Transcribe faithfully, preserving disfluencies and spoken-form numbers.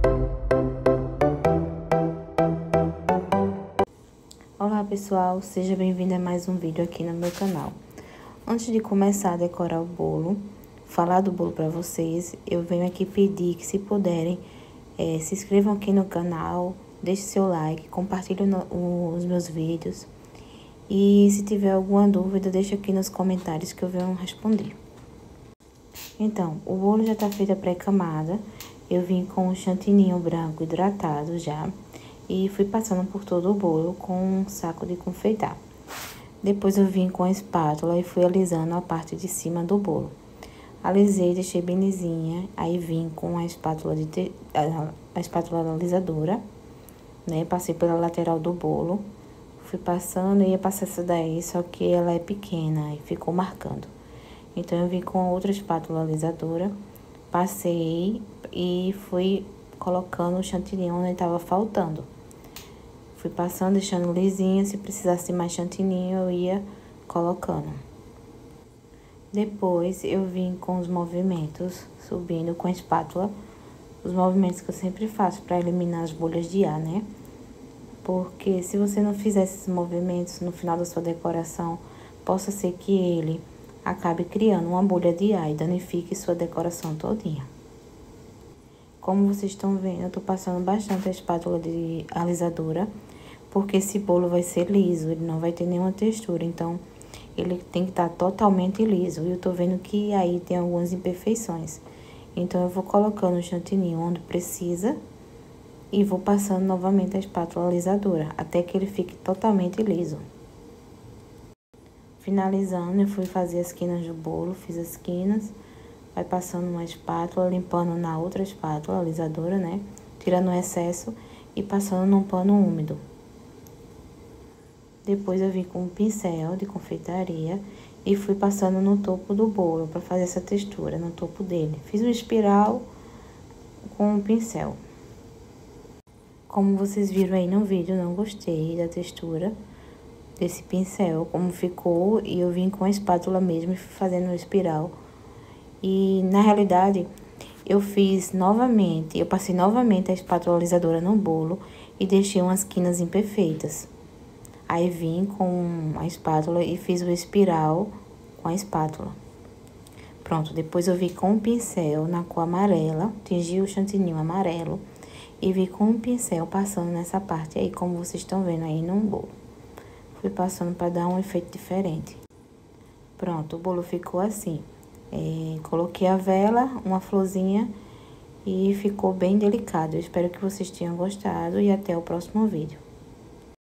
Olá pessoal, seja bem-vindo a mais um vídeo aqui no meu canal. Antes de começar a decorar o bolo, falar do bolo para vocês, eu venho aqui pedir que, se puderem, é, se inscrevam aqui no canal, deixe seu like, compartilhem no, os meus vídeos. E se tiver alguma dúvida, deixa aqui nos comentários que eu venho responder. Então, o bolo já tá feito a pré-camada. Eu vim com o chantininho branco hidratado já. E fui passando por todo o bolo com um saco de confeitar. Depois eu vim com a espátula e fui alisando a parte de cima do bolo. Alisei, deixei bem lisinha, aí vim com a espátula de te... a espátula alisadora, né? Passei pela lateral do bolo, fui passando e ia passar essa daí, só que ela é pequena e ficou marcando. Então eu vim com a outra espátula alisadora, passei e fui colocando o chantilly onde estava faltando. Fui passando, deixando lisinha, se precisasse mais chantininho eu ia colocando. Depois eu vim com os movimentos, subindo com a espátula, os movimentos que eu sempre faço para eliminar as bolhas de ar, né? Porque se você não fizer esses movimentos no final da sua decoração, possa ser que ele acabe criando uma bolha de ar e danifique sua decoração todinha. Como vocês estão vendo, eu tô passando bastante a espátula de alisadora, porque esse bolo vai ser liso, ele não vai ter nenhuma textura, então ele tem que estar totalmente liso. E eu tô vendo que aí tem algumas imperfeições. Então eu vou colocando o chantininho onde precisa e vou passando novamente a espátula alisadora, até que ele fique totalmente liso. Finalizando, eu fui fazer as quinas do bolo, fiz as quinas. Vai passando uma espátula, limpando na outra espátula alisadora, né? Tirando o excesso e passando num pano úmido. Depois eu vim com um pincel de confeitaria e fui passando no topo do bolo para fazer essa textura, no topo dele. Fiz uma espiral com o pincel. Como vocês viram aí no vídeo, não gostei da textura desse pincel, como ficou, e eu vim com a espátula mesmo e fui fazendo uma espiral. E, na realidade, eu fiz novamente, eu passei novamente a espátula alisadora no bolo e deixei umas quinas imperfeitas. Aí, vim com a espátula e fiz o espiral com a espátula. Pronto, depois eu vim com o pincel na cor amarela, tingi o chantininho amarelo e vim com o pincel passando nessa parte aí, como vocês estão vendo aí no bolo. Fui passando para dar um efeito diferente. Pronto, o bolo ficou assim. É, coloquei a vela, uma florzinha e ficou bem delicado. Eu espero que vocês tenham gostado e até o próximo vídeo.